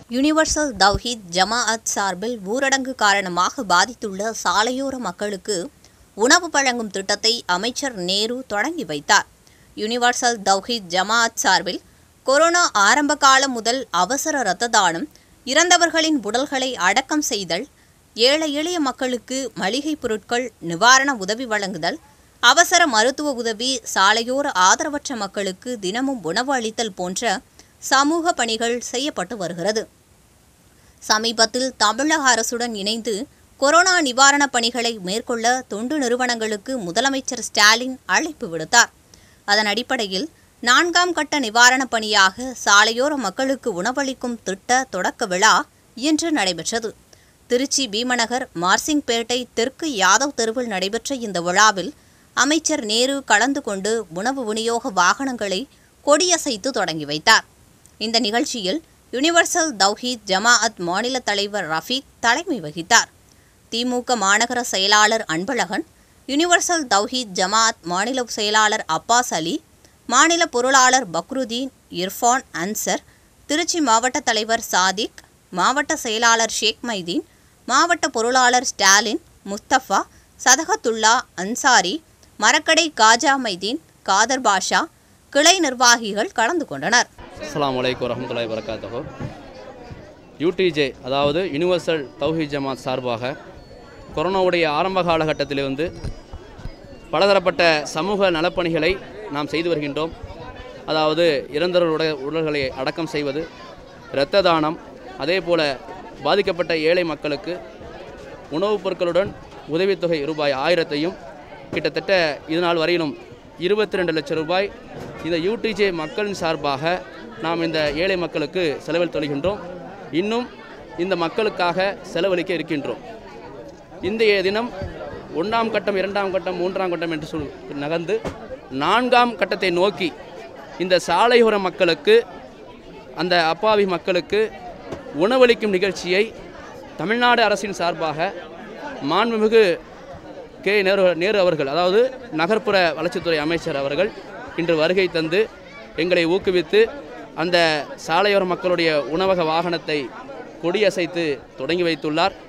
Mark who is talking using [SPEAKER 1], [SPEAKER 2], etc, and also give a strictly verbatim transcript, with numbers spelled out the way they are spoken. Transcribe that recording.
[SPEAKER 1] Universal தௌஹீத் ஜமாஅத் சார்பில் ஊரடங்கு காரணமாக பாதித்துள்ள சாலையோர மக்களுக்கு உணவு வழங்கும் திட்டத்தை அமைச்சர் நேரு தொடங்கி வைத்தார். யுனிவர்சல் தௌஹீத் ஜமாஅத் சார்பில் கொரோனா ஆரம்ப காலம் முதல் அவசர இரத்த தானம், இறந்தவர்களின் உடல்களை அடக்கம் செய்தல், ஏழை எளிய மக்களுக்கு மளிகை பொருட்கள் நிவாரண உதவி வழங்குதல், அவசர மருத்துவ உதவி, சாலையோர ஆதரவற்ற மக்களுக்கு தினமும் உணவு அளித்தல் போன்ற சமூக பணிகள் செய்யப்பட்டு வருகிறது. சமீபத்தில் தமிழக அரசுடன் இணைந்து கொரோனா நிவாரணப் பணிகளை மேற்கொள்ள தொண்டு நிறுவனங்களுக்கு முதலமைச்சர் ஸ்டாலின் அழைப்பு விடுத்தார். அதன் அடிப்படையில் நான்காம் கட்ட நிவாரணப் பணியாக சாலையோர மக்களுக்கு உணவளிக்கும் திட்ட தொடக்க விழா இன்று நடைபெற்றது. திருச்சி பீமநகர் மார்சிங்பேட்டை தெற்கு யாதவ் தெருவில் நடைபெற்ற இந்த விழாவில் அமைச்சர் நேரு கலந்து கொண்டு உணவு விநியோக வாகனங்களை கொடியசைத்து தொடங்கி வைத்தார். இந்த நிகழ்ச்சியில் யுனிவர்சல் தௌஹீத் ஜமாஅத் மாநில தலைவர் ரஃபீக் தலைமை வகித்தார். திமுக மாநகர செயலாளர் அன்பழகன், யுனிவர்சல் தௌஹீத் ஜமாஅத் மாநில செயலாளர் அப்பாஸ் அலி, மாநில பொருளாளர் பக்ருதீன், இர்ஃபான் அன்சர், திருச்சி மாவட்ட தலைவர் சாதிக், மாவட்ட செயலாளர் ஷேக் மைதீன், மாவட்ட பொருளாளர் ஸ்டாலின், முஸ்தபா, சதகத்துல்லா, அன்சாரி, மரக்கடை காஜா மைதீன், காதர் பாஷா, கிளை நிர்வாகிகள் கலந்து கொண்டனர்.
[SPEAKER 2] அஸ்ஸலாமு அலைக்கும் வரஹ்மத்துல்லாஹி வபரகாத்துஹு. யூடிஜே அதாவது யுனிவர்சல் தௌஹீத் ஜமாத் சார்பாக கொரோனாவுடைய ஆரம்ப காலகட்டத்திலிருந்து பலதரப்பட்ட சமூக நலப்பணிகளை நாம் செய்து வருகின்றோம். அதாவது இறந்தவர்களுடைய உடல்களை அடக்கம் செய்வது, இரத்த தானம், அதே போல் பாதிக்கப்பட்ட ஏழை மக்களுக்கு உணவுப் பொருட்களுடன் உதவித்தொகை ரூபாய் ஆயிரத்தையும் கிட்டத்தட்ட இது நாள் வரையிலும் இருபத்தி ரெண்டு லட்சம் ரூபாய் இந்த யூடிஜே மக்களின் சார்பாக நாம் இந்த ஏழை மக்களுக்கு செலவழித்து வருகின்றோம். இன்னும் இந்த மக்களுக்காக செலவழிக்க இருக்கின்றோம். இன்றைய தினம் ஒன்றாம் கட்டம், இரண்டாம் கட்டம், மூன்றாம் கட்டம் என்று சொல் நகர்ந்து நான்காம் கட்டத்தை நோக்கி இந்த சாலையோர மக்களுக்கு, அந்த அப்பாவி மக்களுக்கு உணவளிக்கும் நிகழ்ச்சியை தமிழ்நாடு அரசின் சார்பாக மாண்புமிகு கே நேரு நேரு அவர்கள், அதாவது நகர்ப்புற வளர்ச்சித்துறை அமைச்சர் அவர்கள் இன்று வருகை தந்து எங்களை ஊக்குவித்து அந்த சாலையோர மக்களுடைய உணவக வாகனத்தை கொடியசைத்து தொடங்கி வைத்துள்ளார்.